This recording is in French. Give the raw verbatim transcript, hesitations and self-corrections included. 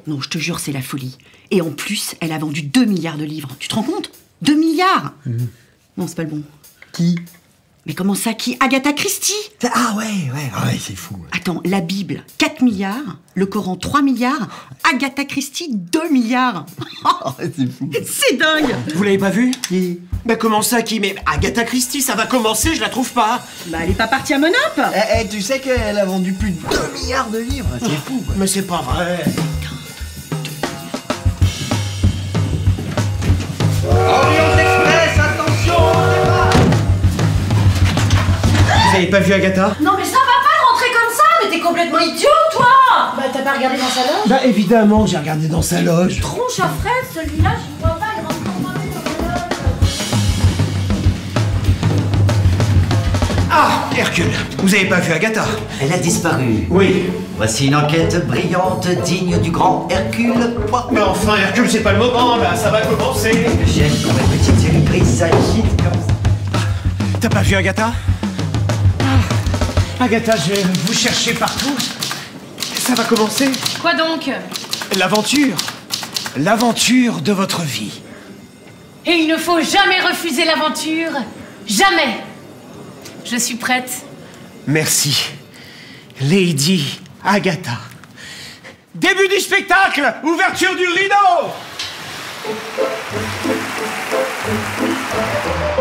Non, je te jure, c'est la folie. Et en plus, elle a vendu deux milliards de livres. Tu te rends compte? deux milliards mmh. Non, c'est pas le bon. Qui? Mais comment ça, qui? Agatha Christie. Ah ouais, ouais, ah ouais, c'est fou. Attends, la Bible, quatre milliards. Le Coran, trois milliards. Agatha Christie, deux milliards. Oh, c'est fou. C'est dingue. Vous l'avez pas vu? Qui? Bah comment ça, qui? Mais Agatha Christie, ça va commencer, je la trouve pas. Bah elle est pas partie à Monop. Eh, eh, tu sais qu'elle a vendu plus de deux milliards de livres. C'est fou, quoi. Mais c'est pas vrai. Orient Express, attention, on démarre. Vous avez pas vu Agatha? Non mais ça va pas de rentrer comme ça, mais t'es complètement idiot toi. Bah t'as pas regardé dans sa loge? Bah évidemment que j'ai regardé dans sa loge. Tronche à fraise, celui-là, je vois pas, il rentre pas dans sa loge. Ah, Hercule, vous avez pas vu Agatha? Elle a disparu. Oui. Voici une enquête brillante, digne du grand Hercule Poirot. Mais enfin, Hercule, c'est pas le moment, là, ça va commencer. J'aime quand mes petites cellules grises s'agitent comme ça. T'as pas vu Agatha? Ah, Agatha, je vous cherchez partout. Ça va commencer. Quoi donc? L'aventure. L'aventure de votre vie. Et il ne faut jamais refuser l'aventure. Jamais. Je suis prête. Merci, Lady Agatha. Début du spectacle, ouverture du rideau.